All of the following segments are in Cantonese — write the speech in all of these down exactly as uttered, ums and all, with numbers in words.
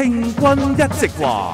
聽君一席話，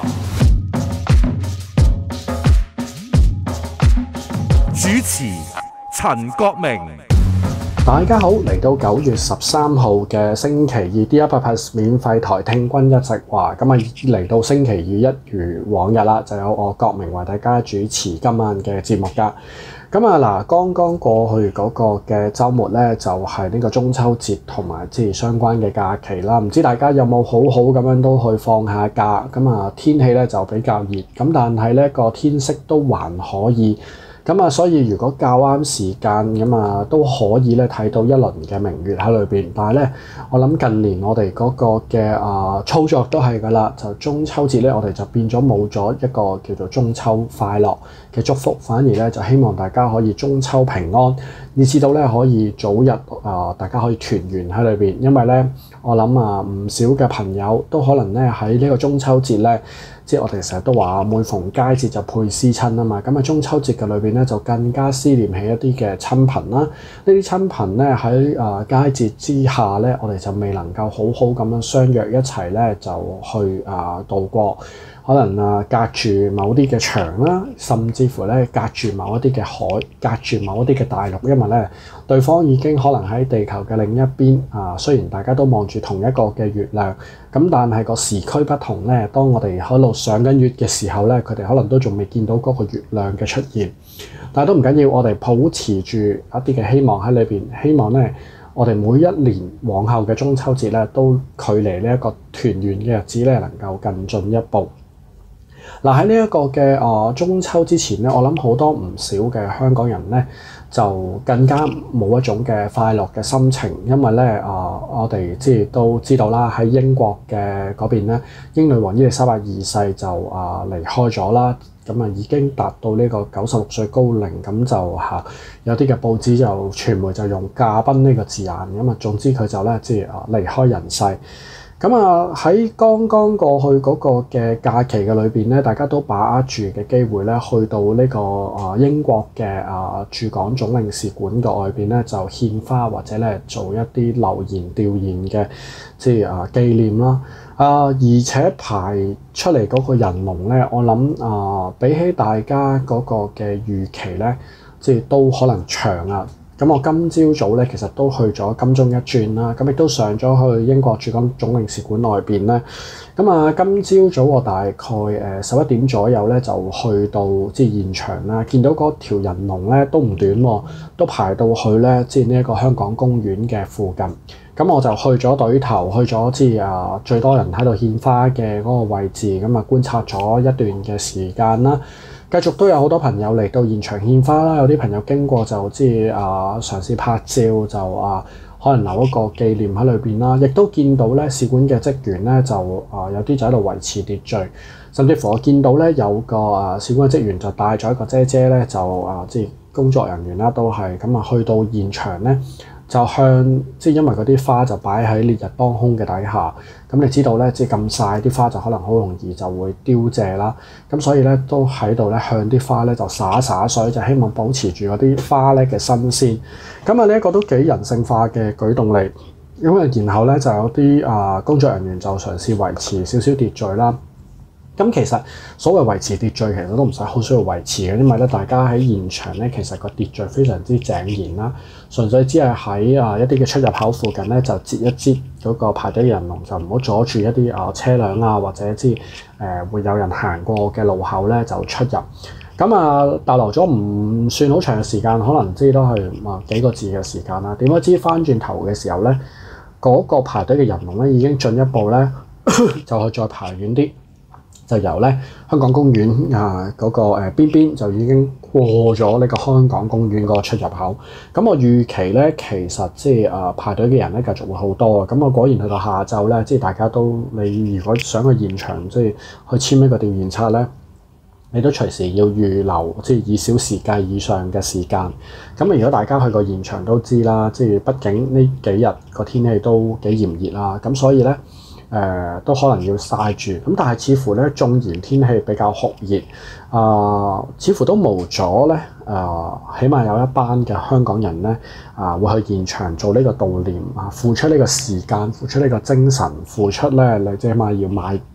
主持陳國明。 大家好，嚟到九月十三號嘅星期二 D 一百 Plus 免費台聽君一席話，咁啊嚟到星期二一如往日啦，就有我國明為大家主持今晚嘅節目噶。咁啊嗱，剛剛過去嗰個嘅週末咧，就係呢個中秋節同埋即係相關嘅假期啦。唔知大家有冇好好咁樣都去放下假？咁啊天氣咧就比較熱，咁但係咧個天色都還可以。咁啊，所以如果較啱時間咁啊，都可以咧睇到一輪嘅明月喺裏邊。但係咧，我諗近年我哋嗰個嘅啊操作都係㗎啦，就中秋節咧，我哋就變咗冇咗一個叫做中秋快樂嘅祝福，反而咧就希望大家可以中秋平安，以至到咧可以早日啊大家可以團圓喺裏邊。因為咧，我諗啊唔少嘅朋友都可能咧喺呢個中秋節咧。即係我哋成日都話每逢佳節就倍思親啊嘛，咁啊中秋節嘅裏邊咧就更加思念起一啲嘅親朋啦。呢啲親朋咧喺啊佳節之下咧，我哋就未能夠好好咁樣相約一齊咧，就去啊度過。可能啊隔住某啲嘅牆啦，甚至乎咧隔住某一啲嘅海，隔住某一啲嘅大陸，因為咧對方已經可能喺地球嘅另一邊啊。雖然大家都望住同一個嘅月亮，咁但係個時區不同咧。當我哋喺度上緊月嘅時候咧，佢哋可能都仲未見到嗰個月亮嘅出現。但係都唔緊要，我哋保持住一啲嘅希望喺裏邊，希望咧我哋每一年往後嘅中秋節咧，都距離呢一個團圓嘅日子咧，能夠更進一步。嗱喺呢一個嘅啊、呃、中秋之前咧，我諗好多唔少嘅香港人咧，就更加冇一種嘅快樂嘅心情，因為咧啊、呃，我哋即係都知道啦，喺英國嘅嗰邊咧，英女王伊麗莎白二世就啊、呃、離開咗啦，咁啊已經達到呢個九十六歲高齡，咁就嚇、啊、有啲嘅報紙就傳媒就用駕崩呢個字眼，咁啊總之佢就咧即係啊離開人世。咁啊喺剛剛過去嗰個嘅假期嘅裏邊咧，大家都把握住嘅機會咧，去到呢個啊英國嘅啊駐港總領事館嘅外邊咧，就獻花或者咧做一啲留言弔唁嘅即係啊紀念啦。啊而且排出嚟嗰個人龍咧，我諗啊比起大家嗰個嘅預期咧，即係都可能長啊。咁我今朝早咧，其實都去咗金鐘一轉啦，咁亦都上咗去英國駐港總領事館內邊咧。咁啊，今朝早我大概誒十一點左右咧，就去到即係現場啦，見到嗰條人龍咧都唔短喎，都排到去咧即係呢一個香港公園嘅附近。咁我就去咗隊頭，去咗即係啊最多人喺度獻花嘅嗰個位置，咁啊觀察咗一段嘅時間啦。繼續都有好多朋友嚟到現場獻花啦，有啲朋友經過就即係啊嘗試拍照，就啊可能留一個紀念喺裏邊啦。亦都見到咧使館嘅職員咧就啊有啲就喺度維持秩序，甚至乎我見到咧有個啊使館嘅職員就帶咗一個姐姐咧就啊即係工作人員啦都係咁啊去到現場咧。就向即係因為嗰啲花就擺喺烈日當空嘅底下，咁你知道咧，即係咁曬啲花就可能好容易就會凋謝啦。咁所以咧都喺度咧向啲花咧就灑灑水，就希望保持住嗰啲花咧嘅新鮮。咁啊呢一個都幾人性化嘅舉動嚟。咁啊然後咧就有啲啊工作人員就嘗試維持少少秩序啦。咁其實所謂維持秩序，其實都唔使好需要維持嘅，因為咧大家喺現場咧，其實個秩序非常之井然啦。純粹只係喺啊一啲嘅出入口附近咧，就截一截嗰個排隊嘅人龍，就唔好阻住一啲啊車輛啊，或者之誒、呃、會有人行過嘅路口咧就出入。咁啊逗留咗唔算好長嘅時間，可能即係都係啊幾個字嘅時間啦。點解知翻轉頭嘅時候咧，嗰、那個排隊嘅人龍咧已經進一步咧就去再排遠啲。就由咧香港公園啊嗰、那個誒、呃、邊邊就已經過咗呢個香港公園嗰個出入口。咁我預期咧，其實即係啊排隊嘅人咧繼續會好多啊。咁我果然去到下晝咧，即係大家都你如果想去現場即係去簽一個弔唁冊咧，你都隨時要預留即係以小時計以上嘅時間。咁如果大家去過現場都知啦，即係畢竟呢幾日個天氣都幾炎熱啦，咁所以咧。誒、呃、都可能要曬住，咁但係似乎咧，縱然天氣比較酷熱，啊、呃，似乎都無阻咧，誒、呃，起碼有一班嘅香港人咧，啊、呃，會去現場做呢個悼念啊，付出呢個時間，付出呢個精神，付出咧，你即係起碼要買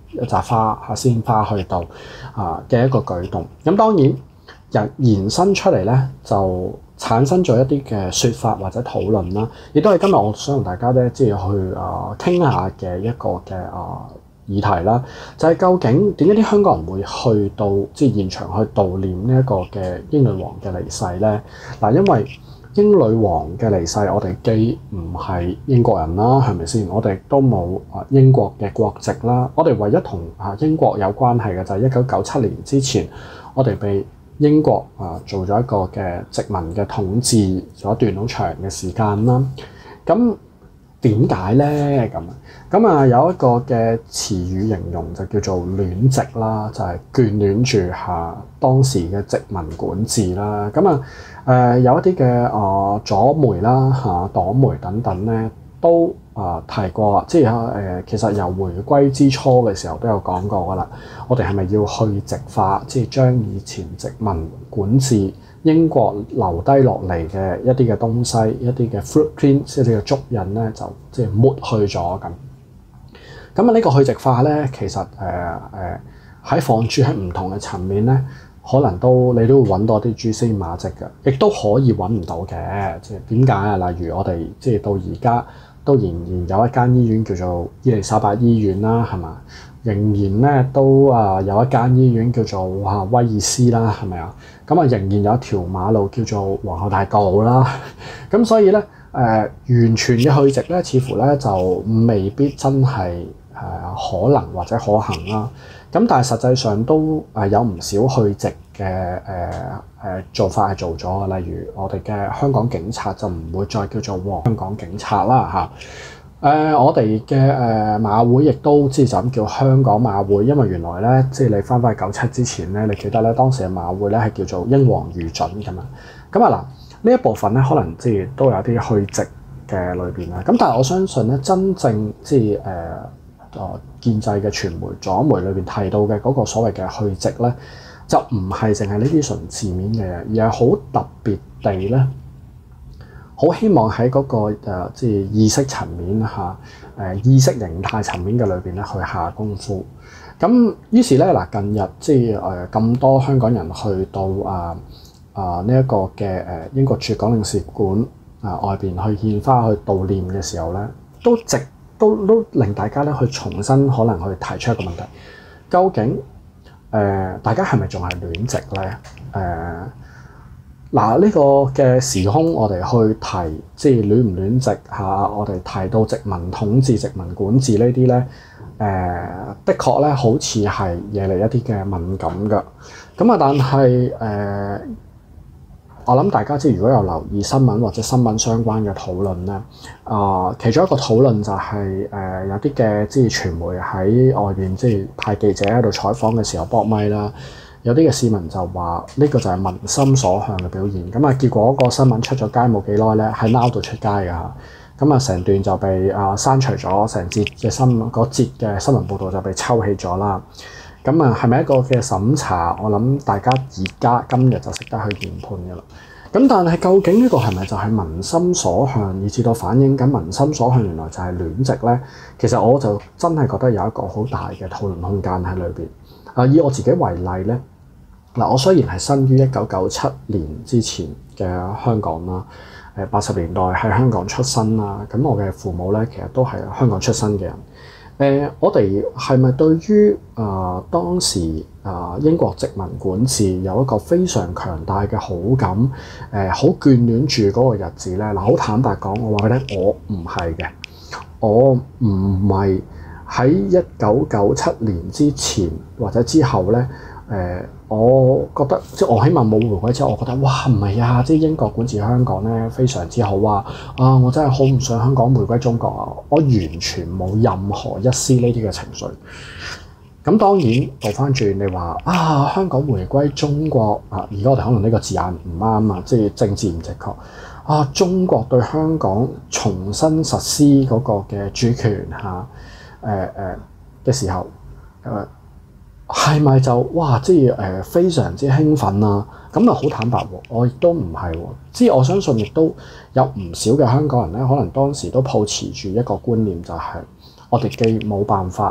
一扎花嚇鮮花去到啊嘅一個舉動。咁當然人延伸出嚟咧，就產生咗一啲嘅説法或者討論啦，亦都係今日我想同大家咧，即係去啊傾下嘅一個嘅啊議題啦，就係、是、究竟點解啲香港人會去到即係現場去悼念呢一個嘅英女王嘅離世咧？嗱，因為英女王嘅離世，我哋既唔係英國人啦，係咪先？我哋都冇啊英國嘅國籍啦。我哋唯一同啊英國有關係嘅就係一九九七年之前，我哋被英國啊做咗一個嘅殖民嘅統治咗一段好長嘅時間啦。咁點解咧？咁咁啊有一個嘅詞語形容就叫做戀殖啦，就係、是、眷戀住下當時嘅殖民管治啦。咁啊誒有一啲嘅啊左媒啦嚇黨媒等等咧都啊提過，即係誒、呃、其實由回歸之初嘅時候都有講過噶啦。我哋係咪要去殖化，即係將以前殖民管治英國留低落嚟嘅一啲嘅東西，一啲嘅 footprint， 即係呢個足印咧，就即係抹去咗咁。咁啊，呢個去殖化咧，其實誒誒喺放諸喺唔同嘅層面咧，可能都你都會揾到啲蛛絲馬跡嘅，亦都可以揾唔到嘅。即係點解啊？例如我哋即係到而家都仍然有一間醫院叫做伊利沙伯醫院啦，係嘛？仍然咧都啊有一間醫院叫做啊威爾斯啦，係咪啊？咁啊仍然有一條馬路叫做皇后大道啦。咁所以咧誒、呃、完全嘅去殖咧，似乎咧就未必真係誒、呃、可能或者可行啦。咁但係實際上都誒有唔少去殖嘅誒誒做法係做咗嘅，例如我哋嘅香港警察就唔會再叫做皇香港警察啦嚇。誒、呃，我哋嘅誒馬會亦都即係就咁叫香港馬會，因為原來咧，即係你翻返去九七之前咧，你記得咧當時嘅馬會咧係叫做英皇御准咁啊。咁啊嗱，呢一部分咧可能即係都有啲去殖嘅裏邊啦。咁但係我相信咧，真正即係誒誒建制嘅傳媒左媒裏邊提到嘅嗰個所謂嘅去殖咧，就唔係淨係呢啲純字面嘅嘢，而係好特別地咧。好希望喺嗰、那個、呃、即係意識層面嚇，誒、呃、意識形態層面嘅裏邊咧去下功夫。咁於是咧嗱，近日即係誒咁多香港人去到啊啊呢一個嘅誒、呃、英國駐港領事館啊、呃、外邊去獻花去悼念嘅時候咧，都直都都令大家咧去重新可能去提出一個問題：究竟誒、呃、大家係咪仲係戀殖咧？誒、呃？嗱，呢個嘅時空，我哋去提，即係戀唔戀殖嚇，我哋提到殖民統治、殖民管治呢啲咧，誒、呃，的確咧，好似係惹嚟一啲嘅敏感㗎。咁啊，但係誒、呃，我諗大家即係如果有留意新聞或者新聞相關嘅討論咧，啊、呃，其中一個討論就係、是、誒、呃、有啲嘅即係傳媒喺外邊即係派記者喺度採訪嘅時候搏咪啦。有啲嘅市民就話呢、這個就係民心所向嘅表現，咁啊結果個新聞出咗街冇幾耐咧，喺 Now 度出街㗎，咁啊成段就被啊刪除咗，成節嘅新嗰節嘅新聞報導就被抽起咗啦。咁啊係咪一個嘅審查？我諗大家而家今日就識得去研判㗎啦。咁但係究竟呢個係咪就係民心所向，以至到反映緊民心所向原來就係戀殖咧？其實我就真係覺得有一個好大嘅討論空間喺裏邊。啊，以我自己為例咧。嗱，我雖然係生於一九九七年之前嘅香港啦，誒八十年代喺香港出生啦，咁我嘅父母咧其實都係香港出生嘅人。誒、呃，我哋係咪對於啊、呃、當時啊、呃、英國殖民管治有一個非常強大嘅好感？誒、呃，好眷戀住嗰個日子咧？嗱，好坦白講，我話俾你聽，我唔係嘅，我唔係喺一九九七年之前或者之後咧。誒、呃，我覺得即係我起碼冇回歸之後，我覺得哇唔係啊！即係英國管治香港咧非常之好啊！啊，我真係好唔想香港回歸中國啊！我完全冇任何一絲呢啲嘅情緒。咁當然倒翻轉，你話啊香港回歸中國啊，而家我哋可能呢個字眼唔啱啊，即係政治唔正確啊！中國對香港重新實施嗰個嘅主權嚇誒誒嘅時候誒。呃係咪就哇？即係誒、呃、非常之興奮啊！咁啊好坦白喎，我亦都唔係喎。即係我相信亦都有唔少嘅香港人咧，可能當時都抱持住一個觀念，就係我哋既冇辦法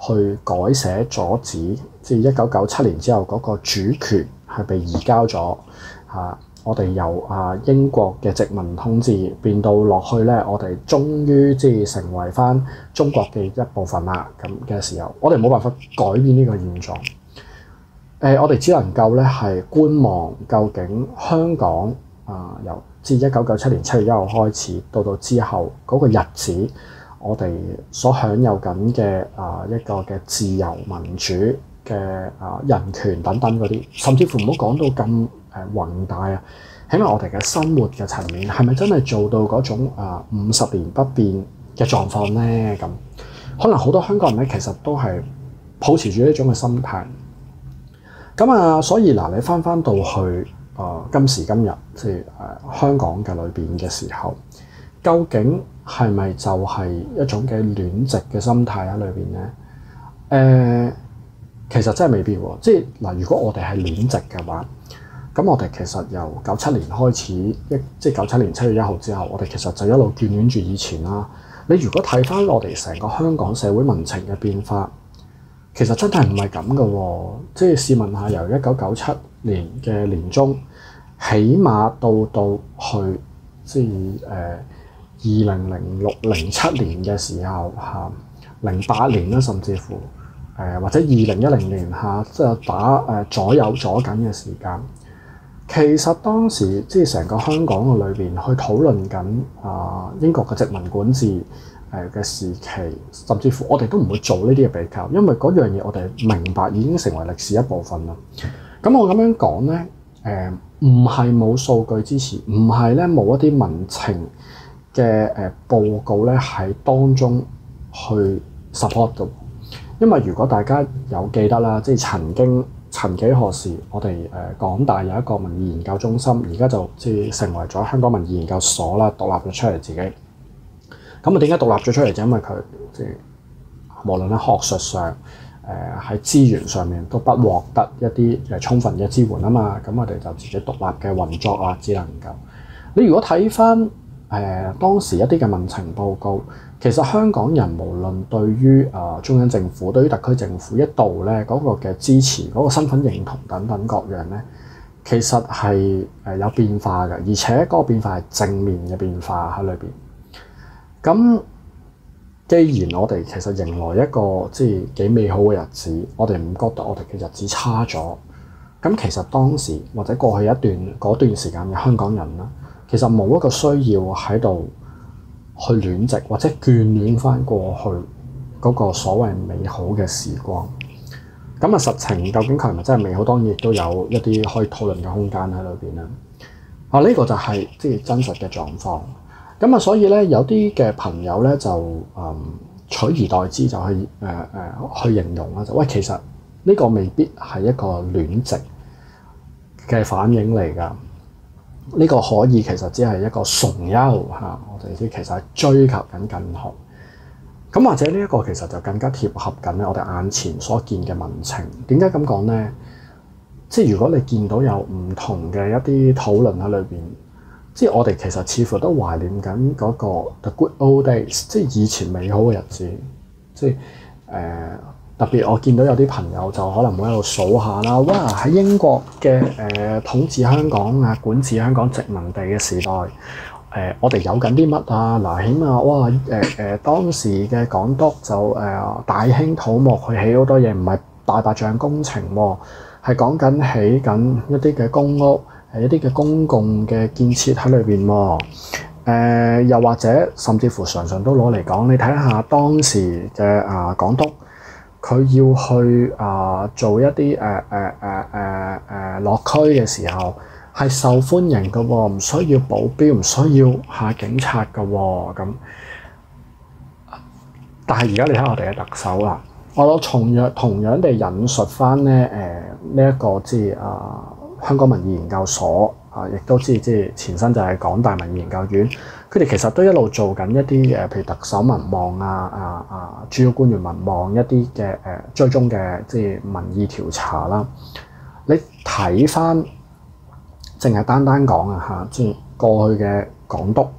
去改寫阻止，即係一九九七年之後嗰個主權係被移交咗嚇、啊。我哋由啊英國嘅殖民統治變到落去咧，我哋終於即係成為翻中國嘅一部分啦。咁嘅時候，我哋冇辦法改變呢個現狀。誒、呃，我哋只能夠咧係觀望，究竟香港啊由自一九九七年七月一號開始到到之後嗰、那個日子，我哋所享有緊嘅啊一個嘅自由民主嘅啊人權等等嗰啲，甚至乎唔好講到咁誒宏大啊，起碼我哋嘅生活嘅層面係咪真係做到嗰種啊五十年不變嘅狀況咧？咁可能好多香港人咧，其實都係抱持住呢種嘅心態。咁啊，所以嗱，你翻翻到去啊今時今日，即係誒香港嘅裏邊嘅時候，究竟係咪就係一種嘅戀殖嘅心態喺裏邊咧？誒、呃，其實真係未必喎。即係嗱，如果我哋係戀殖嘅話，咁我哋其實由九七年開始，一即係九七年七月一號之後，我哋其實就一路眷戀住以前啦。你如果睇翻我哋成個香港社會民情嘅變化，其實真係唔係咁嘅喎。即係試問下，由一九九七年嘅年中，起碼到到去即係誒二零零六零七年嘅時候嚇，零八年啦，甚至乎誒、呃、或者二零一零年嚇，即係打誒、呃、左右左緊嘅時間。其實當時即係成個香港嘅裏邊去討論緊啊英國嘅殖民管治誒嘅時期，甚至乎我哋都唔會做呢啲嘅比較，因為嗰樣嘢我哋明白已經成為歷史一部分啦。咁我咁樣講咧，誒唔係冇數據支持，唔係咧冇一啲民情嘅誒報告咧喺當中去 support 到。因為如果大家有記得啦，即係曾經。曾幾何時，我哋誒港大有一個民意研究中心，而家就即係成為咗香港民意研究所啦，獨立咗出嚟自己。咁啊，點解獨立咗出嚟？就因為佢即係無論喺學術上，誒、呃、喺資源上面都不獲得一啲誒充分嘅支援啊嘛。咁我哋就自己獨立嘅運作啊，只能夠。你如果睇翻誒當時一啲嘅民情報告。其實香港人無論對於啊中央政府、對於特區政府一度咧嗰個嘅支持、嗰個身份認同等等各樣咧，其實係誒有變化嘅，而且嗰個變化係正面嘅變化喺裏邊。咁既然我哋其實迎來一個即係幾美好嘅日子，我哋唔覺得我哋嘅日子差咗。咁其實當時或者過去一段嗰段時間嘅香港人啦，其實冇一個需要喺度去戀殖或者眷戀翻過去嗰個所謂美好嘅時光。咁啊，實情究竟佢係咪真係美好？當然亦都有一啲可以討論嘅空間喺裏邊啦。啊，呢、這個就係即係真實嘅狀況。咁啊，所以咧有啲嘅朋友咧就誒、嗯、取而代之就去誒誒、呃、去形容啦，就喂，其實呢個未必係一個戀殖嘅反應嚟㗎。呢個可以其實只係一個崇優嚇，我哋知其實係追求緊更好。咁或者呢一個其實就更加貼合緊咧我哋眼前所見嘅民情。點解咁講咧？即係如果你見到有唔同嘅一啲討論喺裏邊，即係我哋其實似乎都懷念緊嗰個 the good old days，即係以前美好嘅日子。即係誒。呃特別我見到有啲朋友就可能會喺度數下啦，哇！喺英國嘅誒、呃、統治香港啊、管治香港殖民地嘅時代，誒、呃、我哋有緊啲乜啊？嗱，起碼哇誒誒、呃、當時嘅港督就誒、呃、大興土木去起好多嘢，唔係大白象工程喎，係講緊起緊一啲嘅公屋，係一啲嘅公共嘅建設喺裏邊喎。誒、呃、又或者甚至乎常常都攞嚟講，你睇下當時嘅啊、呃、港督。佢要去啊、呃、做一啲誒誒誒誒誒落區嘅時候係受歡迎嘅喎，唔需要保鏢，唔需要下警察嘅喎咁。但係而家你睇我哋嘅特首啦，我攞同樣同樣地引述翻咧誒呢一個即係啊香港民意研究所啊，亦都知即係前身就係港大民意研究院。佢哋其實都一路做緊一啲誒，譬如特首民望啊、啊啊主要官員民望一啲嘅誒追蹤嘅即係民意調查啦。你睇翻，淨係單單講啊嚇，即係過去嘅港督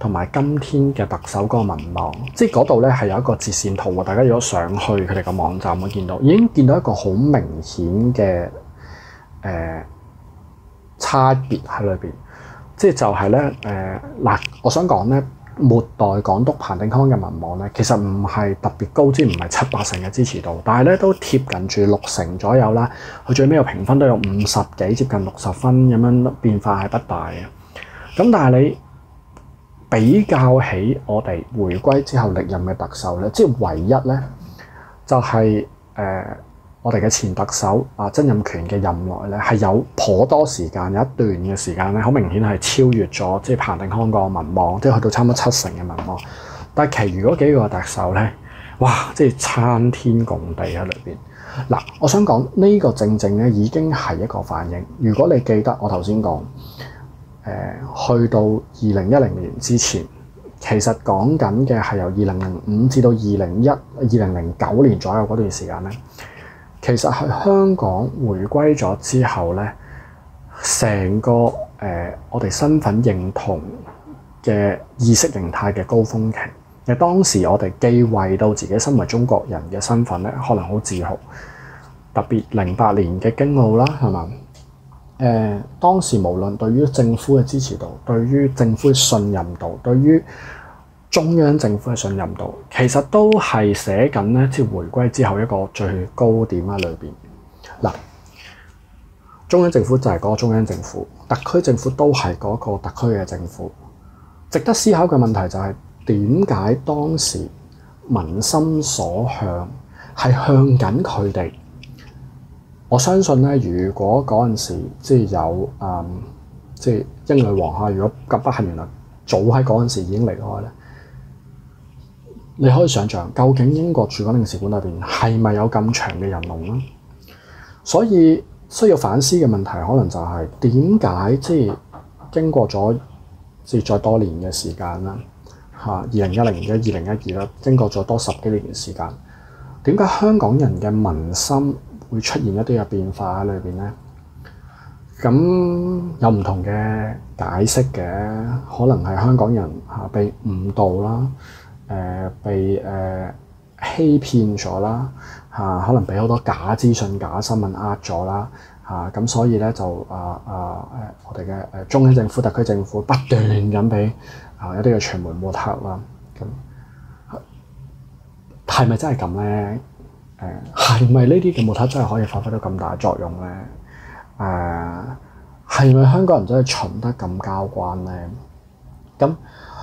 同埋今天嘅特首嗰個民望，即係嗰度咧係有一個折線圖喎。大家如果上去佢哋個網站會見到，已經見到一個好明顯嘅誒、呃、差別喺裏邊。即係就係咧誒嗱，我想講咧，末代港督彭定康嘅民望咧，其實唔係特別高，即係唔係七八成嘅支持度，但係咧都貼近住六成左右啦。佢最尾個評分都有五十幾，接近六十分咁樣，變化係不大嘅。咁但係你比較起我哋回歸之後歷任嘅特首咧，即係唯一咧就係、是、誒、呃、我哋嘅前特首啊曾蔭權嘅任內咧係有頗多時間，有一段嘅時間咧好明顯係超越咗即係彭定康個民望，即係去到差唔多七成嘅民望。但係其餘嗰幾個特首咧，哇！即係參天共地喺裏邊。嗱，我想講呢、這個正正咧已經係一個反應。如果你記得我頭先講。誒、呃、去到二零一零年之前，其實講緊嘅係由二零零五至到二零一二零零九年左右嗰段時間咧，其實係香港回歸咗之後咧，成個誒、呃、我哋身份認同嘅意識形態嘅高峰期。誒當時我哋既為到自己身為中國人嘅身份咧，可能好自豪，特別零八年嘅京奧啦，係嘛？誒、呃、當時無論對於政府嘅支持度、對於政府嘅信任度、對於中央政府嘅信任度，其實都係寫緊咧，即係回歸之後一個最高點喺裏邊。嗱，中央政府就係嗰個中央政府，特區政府都係嗰個特區嘅政府。值得思考嘅問題就係點解當時民心所向係向緊佢哋？我相信咧，如果嗰陣時即係有誒、嗯，即係英女王嚇，如果咁不幸原來早喺嗰陣時已經離開咧，你可以想像究竟英國駐港領事館裏邊係咪有咁長嘅人龍咧？所以需要反思嘅問題可能就係點解即係經過咗即係再多年嘅時間啦嚇，二零一零、一二零一二啦，經過咗多十幾年嘅時間，點解香港人嘅民心會出現一啲嘅變化喺裏邊咧？咁有唔同嘅解釋嘅，可能係香港人嚇被誤導啦，誒、呃、被誒、呃、欺騙咗啦，嚇、啊、可能俾好多假資訊、假新聞呃咗啦，嚇、啊、咁所以咧就啊啊誒我哋嘅誒中央政府、特區政府不斷咁俾啊一啲嘅傳媒抹黑啦，咁係咪真係咁咧？誒係咪呢啲嘅抹黑真係可以發揮到咁大作用咧？誒係咪香港人真係蠢得咁交關咧？咁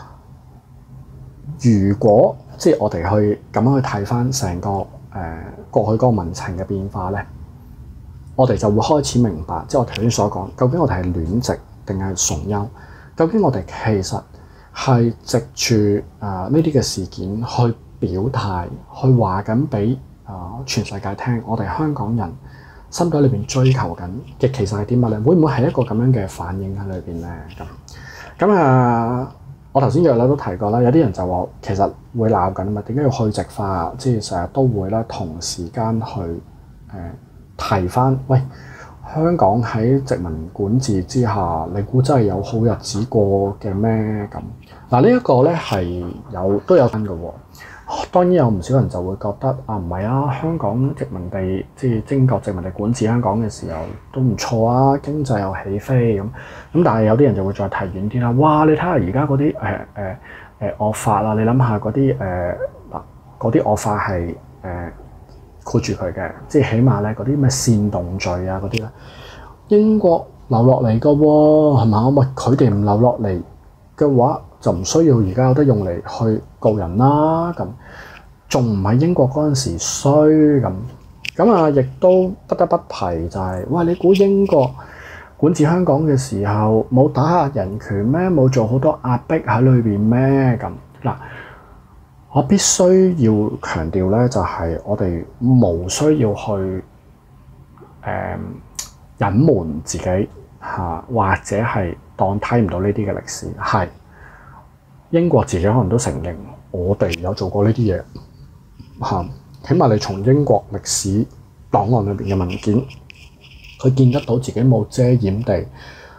如果即係我哋去咁樣去睇翻成個誒、呃、過去嗰個民情嘅變化咧，我哋就會開始明白，即係我頭先所講，究竟我哋係戀殖定係崇優？究竟我哋其實係藉住誒呢啲嘅事件去表態，去話緊俾啊！全世界聽，我哋香港人心底裏邊追求緊嘅其實係啲乜咧？會唔會係一個咁樣嘅反應喺裏邊咧？咁咁啊！我頭先約略都提過啦，有啲人就話其實會鬧緊啊嘛，點解要去殖化？即係成日都會咧同時間去誒、呃、提翻，喂，香港喺殖民管治之下，你估真係有好日子過嘅咩？咁嗱，呢一個咧係有都有分嘅喎。當然有唔少人就會覺得啊，唔係啊，香港殖民地即係英國殖民地管治香港嘅時候都唔錯啊，經濟又起飛咁咁，但係有啲人就會再提遠啲啦。哇！你睇下而家嗰啲誒誒誒惡法啊，你諗下嗰啲誒嗱嗰啲惡法係誒箍住佢嘅，即係起碼咧嗰啲咩煽動罪啊嗰啲咧，英國留落嚟嘅喎係嘛？喂，佢哋唔留落嚟嘅話，就唔需要而家有得用嚟去告人啦，咁仲唔係英國嗰陣時衰咁咁啊？亦都不得不提就係、是，喂，你估英國管治香港嘅時候冇打壓人權咩？冇做好多壓迫喺裏邊咩？咁嗱，我必須要強調咧，就係、是、我哋無需要去誒、呃、隱瞞自己嚇，或者係當睇唔到呢啲嘅歷史係。英國自己可能都承認，我哋有做過呢啲嘢嚇。起碼你從英國歷史檔案裏邊嘅文件，佢見得到自己冇遮掩地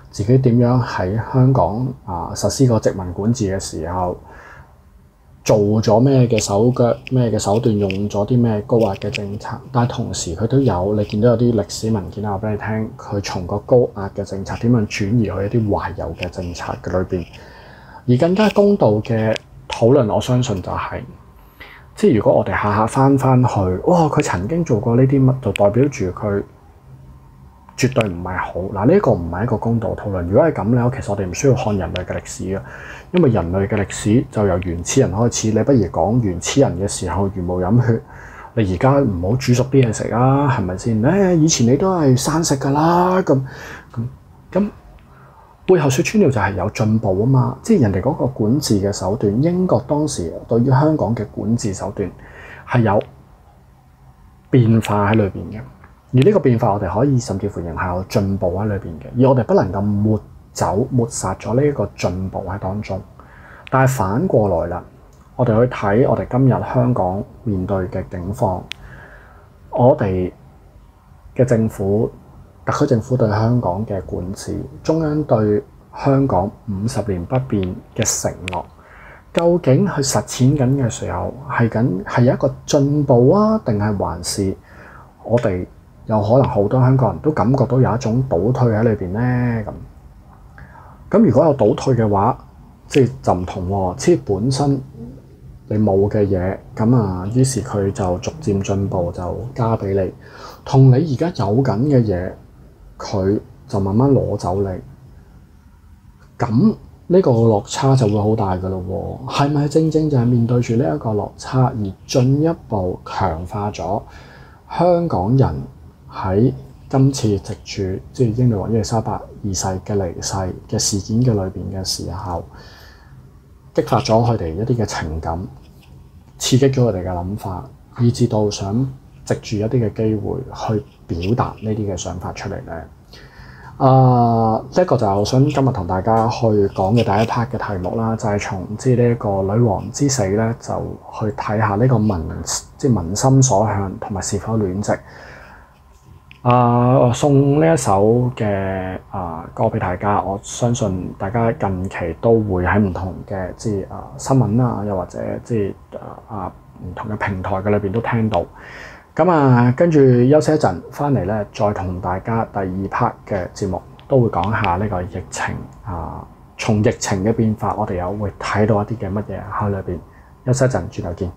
自己點樣喺香港啊實施個殖民管治嘅時候，做咗咩嘅手腳、咩嘅手段，用咗啲咩高壓嘅政策，但係同時佢都有你見到有啲歷史文件啊，話俾你聽，佢從個高壓嘅政策點樣轉移去一啲懷柔嘅政策嘅裏邊，而更加公道嘅討論，我相信就係、是，即係如果我哋下下翻翻去，哇！佢曾經做過呢啲乜，就代表住佢絕對唔係好嗱。呢一個唔係一個公道討論。如果係咁咧，其實我哋唔需要看人類嘅歷史嘅，因為人類嘅歷史就由原始人開始。你不如講原始人嘅時候茹毛飲血，你而家唔好煮熟啲嘢食啊，係咪先？誒，以前你都係生食㗎啦，咁咁咁。背後説穿了就係有進步啊嘛，即係人哋嗰個管治嘅手段，英國當時對於香港嘅管治手段係有變化喺裏邊嘅，而呢個變化我哋可以甚至乎認係有進步喺裏邊嘅，而我哋不能夠抹走抹殺咗呢一個進步喺當中。但係反過來啦，我哋去睇我哋今日香港面對嘅境況，我哋嘅政府。特區政府對香港嘅管治，中央對香港五十年不變嘅承諾，究竟去實踐緊嘅時候係緊係有一個進步啊，定係還是我哋有可能好多香港人都感覺到有一種倒退喺裏邊咧？咁咁如果有倒退嘅話，即係就唔同喎。即係本身你冇嘅嘢，咁啊，於是佢就逐漸進步，就加俾你，同你而家有緊嘅嘢。佢就慢慢攞走你，咁呢個落差就會好大㗎咯喎。係咪正正就係面對住呢一個落差而進一步強化咗香港人喺今次藉住即係英女王伊麗莎白二世嘅離世嘅事件嘅裏邊嘅時候，激發咗佢哋一啲嘅情感，刺激咗佢哋嘅諗法，以至到想藉住一啲嘅機會去表達呢啲嘅想法出嚟咧。啊，呢一個就係我想今日同大家去講嘅第一 part 嘅題目啦，就係、是、從即係呢一個女王之死咧，就去睇下呢個民即係民心所向同埋是否戀殖。啊，我送呢一首嘅啊歌俾大家，我相信大家近期都會喺唔同嘅即係啊新聞啊，又或者即係啊啊唔同嘅平台嘅裏邊都聽到。咁啊，跟住休息一陣，翻嚟咧，再同大家第二 part 嘅節目都會講下呢個疫情啊，從疫情嘅變化，我哋又會睇到一啲嘅乜嘢喺裏邊。休息一陣，轉頭見。